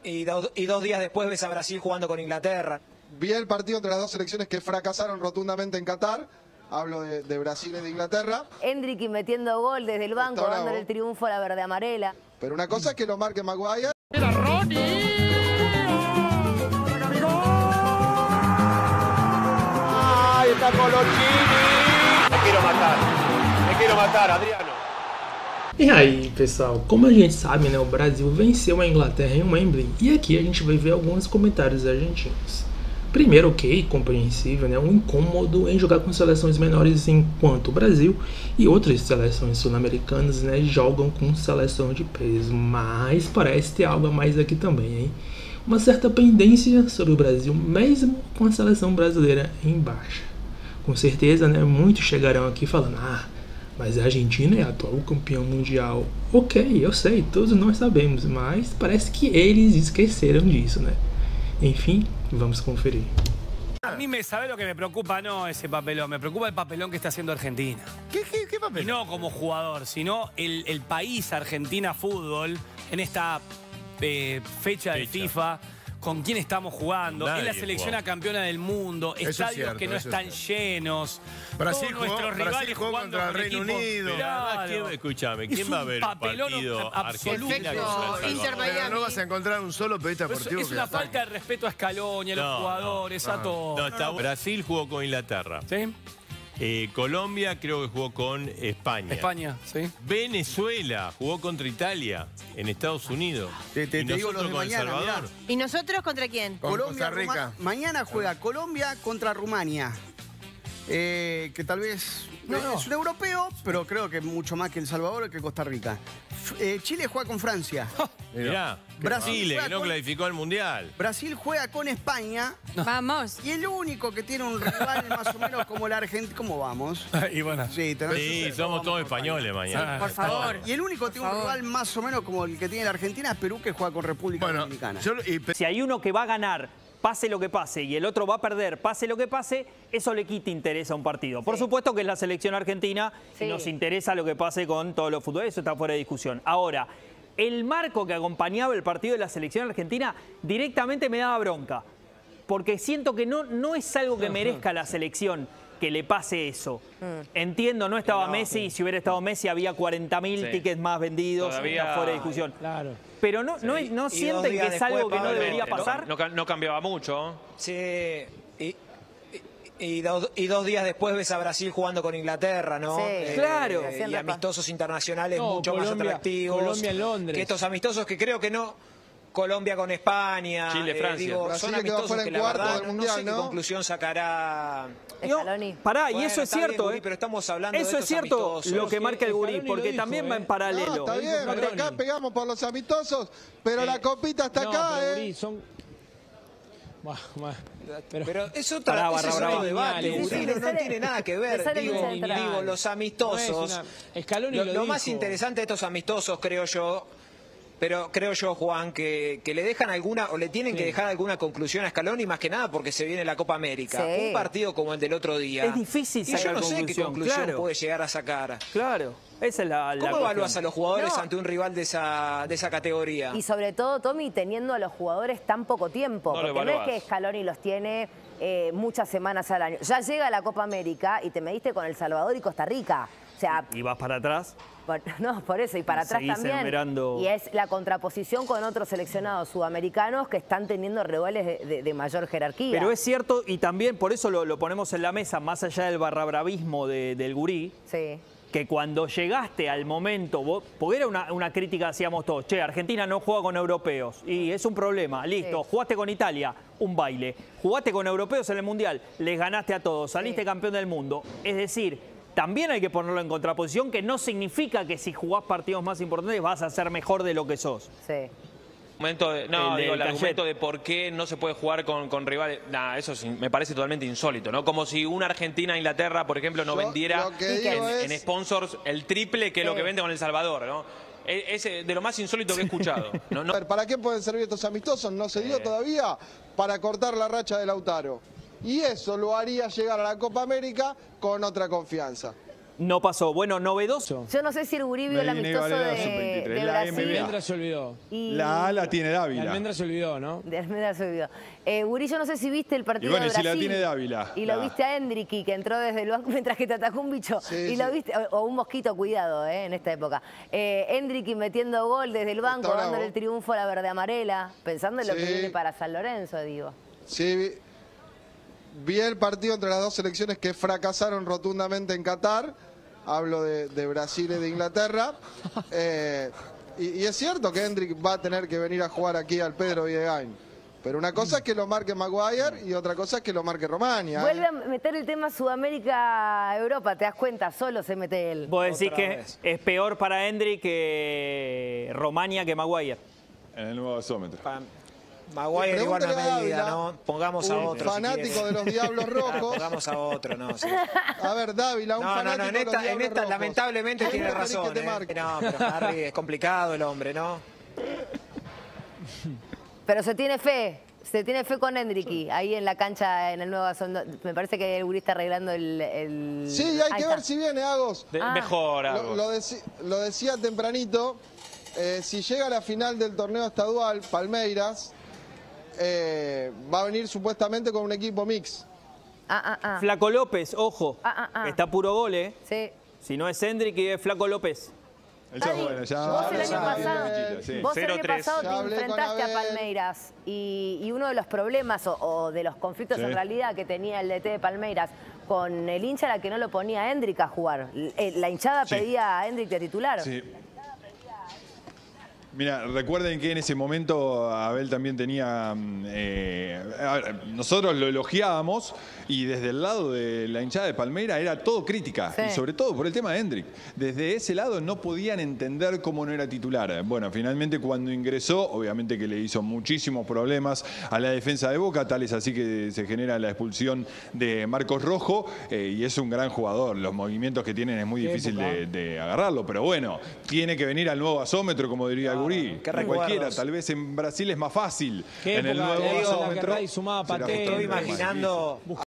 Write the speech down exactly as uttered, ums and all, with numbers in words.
y, do, y dos días después ves a Brasil jugando con Inglaterra. Vi el partido entre las dos selecciones que fracasaron rotundamente en Qatar. Hablo de, de Brasil y de Inglaterra. Hendrick metiendo gol desde el banco, dándole el triunfo a la verde amarela. Pero una cosa es que lo marque Maguire. ¡Mira, Ronnie! ¡Ay, está Colochini! Me quiero matar, me quiero matar, Adriano. E aí, pessoal, como a gente sabe, né, o Brasil venceu a Inglaterra em Wembley e aqui a gente vai ver alguns comentários argentinos. Primeiro, ok, compreensível, né, um incômodo em jogar com seleções menores enquanto o Brasil e outras seleções sul-americanas, né, jogam com seleção de peso, mas parece ter algo a mais aqui também, hein? Uma certa pendência sobre o Brasil, mesmo com a seleção brasileira em baixa. Com certeza, né, muitos chegarão aqui falando, ah, mas a Argentina é a atual campeão mundial. Ok, eu sei, todos nós sabemos, mas parece que eles esqueceram disso, né? Enfim, vamos conferir. A mí me sabe lo que me preocupa, no ese papelón, me preocupa el papelón que está haciendo Argentina. ¿Qué, qué, qué papelón? Y no como jugador, sino el, el país Argentina Fútbol en esta eh, fecha de Fecha. FIFA. ¿Con quién estamos jugando? Nadie es la selección jugó. a campeona del mundo, Eso es estadios cierto, que no eso es están cierto. llenos. Brasil todos jugó- nuestros Brasil rivales jugó jugando contra el con Reino equipos- Unido. Claro. ¿Quién- escúchame, ¿quién Es va a un ver un papelón partido absoluto. Argentina Efecto contra El Inter Salvador? Miami. No vas a encontrar un solo periodista Pero deportivo es que una ataque. falta de respeto a Scaloni, a los No, jugadores, a no. todos. No, está- Brasil jugó con Inglaterra. ¿Sí? Eh, Colombia creo que jugó con España. España, sí. Venezuela jugó contra Italia en Estados Unidos. Te- te- y te digo nosotros los de con El mañana, Salvador. mirá. ¿Y nosotros contra quién? Con Colombia, Costa Rica. Ruma- mañana juega Colombia contra Rumania. Eh, que tal vez No, no. es un europeo, pero creo que mucho más que El Salvador que Costa Rica. F- eh, Chile juega con Francia. Mirá, Brasil Chile, juega que no con- clasificó al Mundial. Brasil juega con España. Vamos. Y el único que tiene un rival más o menos como la Argentina. ¿Cómo vamos? Y bueno. Sí, tenés- Sí, somos todos españoles mañana. Por favor. Y el único que tiene un favor. rival más o menos como el que tiene la Argentina es Perú, que juega con República Bueno, Dominicana. yo, y pe- Si hay uno que va a ganar, pase lo que pase, y el otro va a perder, pase lo que pase, eso le quita interés a un partido. Por supuesto que es la selección argentina Sí. y nos interesa lo que pase con todos los futbolistas, eso está fuera de discusión. Ahora, el marco que acompañaba el partido de la selección argentina directamente me daba bronca, porque siento que no, no es algo que merezca a la selección que le pase eso. Entiendo, no estaba Messi, y si hubiera estado Messi había cuarenta mil Sí. tickets más vendidos, Todavía- está fuera de discusión. Claro. Pero no, no, es- no Y sienten dos que días es algo después, que no Pablo, debería no- pasar. No, no cambiaba mucho. Sí, y, y, y do- y dos días después ves a Brasil jugando con Inglaterra, ¿no? Sí. Claro. Y amistosos internacionales No, mucho más Colombia- atractivos. Colombia en Londres. Que estos amistosos que creo que no... Colombia con España. Chile, eh, Francia. digo, Brasil son que quedó amistosos fuera que en la cuartos verdad del no Mundial, sé qué ¿no? conclusión sacará... No, Scaloni. pará, y Bueno, eso es está bien, cierto, Gurí, ¿eh? pero estamos hablando de Eso es estos cierto amistosos. lo que marca el Gurí, Scaloni porque lo también dijo, va ¿eh? en No, paralelo. está bien, Dijo pero Scaloni. acá pegamos por los amistosos, pero la copita está No, acá, pero, ¿eh? Gurí, son... Buah, buah. Pero, Pero es otra, Pará, ese barra es brava. otro debate, Lineal, Gurí, sí, no, le no sale- tiene nada que le ver. sale Digo, hincha central. digo, los no amistosos. es una- Scaloni lo, lo, lo más dijo. interesante de estos amistosos, creo yo, pero creo yo, Juan, que, que le dejan alguna, o le tienen que dejar alguna conclusión a Scaloni, más que nada porque se viene la Copa América. Sí. Un partido como el del otro día. Es difícil Y yo sacar no sé qué conclusión, conclusión claro. puede llegar a sacar. Claro, esa es la, la ¿Cómo evalúas a cuestión. los jugadores No. ante un rival de esa, de esa categoría? Y sobre todo, Tommy, teniendo a los jugadores tan poco tiempo. No lo porque no es evaluás. que Scaloni los tiene eh, muchas semanas al año. Ya llega la Copa América y te mediste con El Salvador y Costa Rica. O sea, Y vas para atrás. por- no, por eso, y para atrás Seguís también. enumerando. Y es la contraposición con otros seleccionados sudamericanos que están teniendo rivales de, de- de mayor jerarquía. Pero es cierto, y también por eso lo, lo ponemos en la mesa, más allá del barrabravismo de- del Gurí, Sí. que cuando llegaste al momento, vos- porque era una, una crítica, hacíamos todos, che, Argentina no juega con europeos, y es un problema, listo, Sí. jugaste con Italia, un baile, jugaste con europeos en el Mundial, les ganaste a todos, saliste Sí. campeón del mundo, es decir, también hay que ponerlo en contraposición, que no significa que si jugás partidos más importantes vas a ser mejor de lo que sos. Sí. Argumento de- no, El digo, del el argumento Cayet. de por qué no se puede jugar con, con rivales. Nah, eso sí, me parece totalmente insólito, ¿no? Como si una Argentina-Inglaterra, por ejemplo, no Yo vendiera lo que en, digo es- en sponsors el triple que Sí. lo que vende con El Salvador, ¿no? Es es de lo más insólito que he escuchado. ¿no? No- A ver, ¿para qué pueden servir estos amistosos? No se dio todavía para cortar la racha de Lautaro. Y eso lo haría llegar a la Copa América con otra confianza. No pasó. Bueno, novedoso. Yo no sé si el Gurí vio el Medina amistoso Valera, de, sub veintitrés, de la Brasil. M B A. Almendra se olvidó. Y... La A la tiene De Dávila. Almendra se olvidó, ¿no? De Almendra se olvidó. Eh, Gurí, yo no sé si viste el partido Y bueno, de y si Brasil. la tiene Dávila. Y lo La- viste a Endricky, que entró desde el banco mientras que te atacó un bicho. Sí, y sí. lo viste, o, o un mosquito, cuidado, eh, en esta época. Eh, Endricky metiendo gol desde el banco, Está dándole bravo. el triunfo a la verde amarela, pensando en lo que Sí. viene para San Lorenzo, digo. Sí, vi, vi el partido entre las dos selecciones que fracasaron rotundamente en Qatar. Hablo de, de Brasil y de Inglaterra. Eh, y, y es cierto que Hendrik va a tener que venir a jugar aquí al Pedro Villegain. Pero una cosa es que lo marque Maguire y otra cosa es que lo marque Romania. ¿eh? Vuelve a meter el tema Sudamérica-Europa, te das cuenta, solo se mete él. Vos decís Otra que vez. es peor para Endrick que Romania que Maguire. En el nuevo gasómetro. Pa- Maguire igual una Pregúntale a medida, Dávila, ¿no? Pongamos a un otro. si fanático quiere. de los Diablos Rojos. Ah, pongamos a otro, no. Sí. A ver, Dávila, un No, no, fanático no, en de los esta, en Diablos esta Rojos. lamentablemente ¿Quién tiene preferís que razón. te ¿eh? marque? No, pero Harry, es complicado el hombre, ¿no? Pero se tiene fe, se tiene fe con Endricky, ahí en la cancha, en el nuevo Gasondo. Me parece que el Gurí está arreglando el... el... Sí, y hay Ahí que está. ver si viene Agos. De- Ah. Mejor, Lo, Agos. lo deci- lo decía tempranito, eh, si llega a la final del torneo estadual, Palmeiras eh, va a venir supuestamente con un equipo mix. Ah, ah, ah. Flaco López, ojo. Ah, ah, ah. Está puro gol, ¿eh? Sí. Si no es Endrick, es Flaco López. Él ya, Tati, bueno, ya- vos el ya- año ya- pasado, chiquita, sí. vos el año cero tres. pasado Ya te hablé con enfrentaste a Abel. Palmeiras y, y uno de los problemas o, o de los conflictos Sí. en realidad que tenía el D T de Palmeiras con el hincha era que no lo ponía a Endrick a jugar. Eh, La hinchada Sí. pedía a Endrick de titular. Sí. Mira, recuerden que en ese momento Abel también tenía... mm, eh, a ver, nosotros lo elogiábamos y desde el lado de la hinchada de Palmeira era todo crítica. Sí. Y sobre todo por el tema de Hendrik. Desde ese lado no podían entender cómo no era titular. Bueno, finalmente cuando ingresó, obviamente que le hizo muchísimos problemas a la defensa de Boca, tal es así que se genera la expulsión de Marcos Rojo eh, y es un gran jugador. Los movimientos que tienen es muy Qué difícil época. de, de agarrarlo, pero bueno, tiene que venir al nuevo gasómetro, como diría el Gurí. qué De cualquiera, recuerdos. tal vez en Brasil es más fácil. Qué En el época, nuevo Diego, la gasómetro guerra y sumaba será patente. Estoy justamente más imaginando